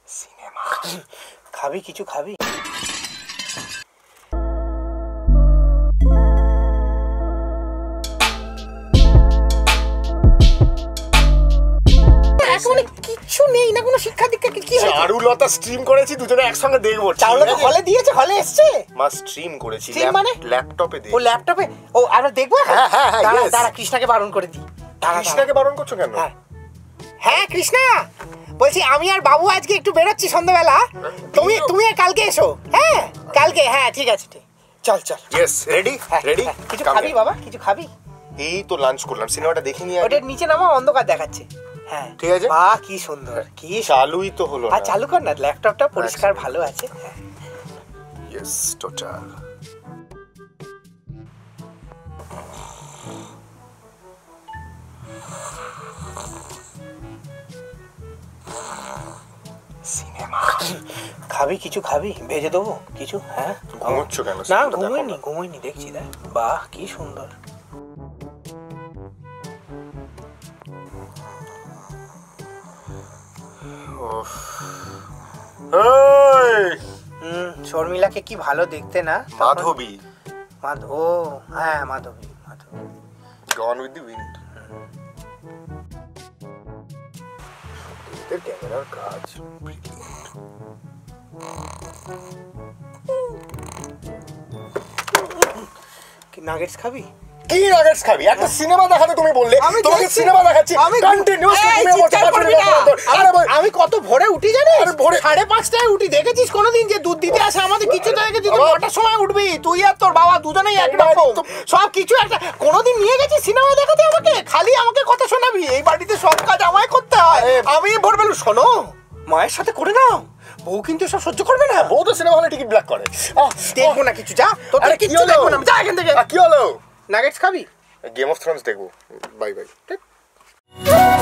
Cinema খাবি? কিছু খাবি? কিছু নেই না, কোনো শিক্ষা দীক্ষা কি? চারুলতা স্ট্রিম করেছি, দুজনে একসঙ্গে দেখবো। চারুলতা হলে দিয়েছে, হলে এসছে। মা স্ট্রিম করেছি মানে ল্যাপটপে দিয়ে। ও ল্যাপটপে? ও আমরা দেখবো। হ্যাঁ হ্যাঁ হ্যাঁ, দাঁড়া কৃষ্ণাকে বারণ করে দিই। কৃষ্ণাকে বারণ করছো কেন? হ্যাঁ কৃষ্ণা বলছি, আমি আর বাবু আজকে একটু বেরোচ্ছি সন্ধ্যাবেলা, তুমি কালকে এসো। হ্যাঁ কালকে, হ্যাঁ ঠিক আছে, ঠিক। চল চল। Yes, ready ready. কিছু খাবি বাবা? কিছু খাবি? এই তো লাঞ্চ করলাম, সিনেমাটা দেখে নিয়ে। ওটার নিচে নামা, অন্ধকার দেখাচ্ছে। হ্যাঁ ঠিক আছে। বাহ কি সুন্দর, কি চালুই তো হলো না। চালু কর না, ল্যাপটপটা পরিষ্কার ভালো আছে। Yes total. সিনেমা খাবি? কিছু খাবি? ভেজে দেবো কিছু? হ্যাঁ। ঘুমোচ্ছ কেন? না ঘুমোইনি দেখছি। দেখ বাহ কি সুন্দর। শর্মিলাকে কি ভালো দেখতে না? মাধবী। ও হ্যাঁ মাধবী। গন উইথ দি উইন্ড। এর ক্যামেরার কাজ কি নাগেটস খাবি? কি নাগেটস খাবি? একটা সিনেমা দেখাতে তুমি বললে, তোমাকে সিনেমা দেখাচ্ছি কন্টিনিউয়াসলি। আমি কত ভোরে উঠি জানিস? 5:30টায় উঠি। দেখেছিস কোনোদিন যে দুধ দিতে আসে আমাদের? কিছু তো দেখেছিস? 9টার সময় উঠবি তুই আর তোর বাবা, দুজনেই একরকম সব কিছু। একটা কোনোদিন নিয়ে গেছিস সিনেমা দেখাতে আমাকে? খালি আমাকে কথা শোনাবি? এই বাড়িতে সব কাজ আমায় করতে হয়। আমি ভোরবেলা শোনো, মায়ের সাথে করে নাও, বউ কিন্তু সব সহ্য করবে না। বউ তো সিনেমা হলে টিকিট ব্ল্যাক করে। দেখবো না কিছু, যা তোদের কিছু দেখবো না, যা এখান থেকে। কি হলো? নাগেটস খাবি? গেম অফ থ্রোনস দেখবো। Bye by.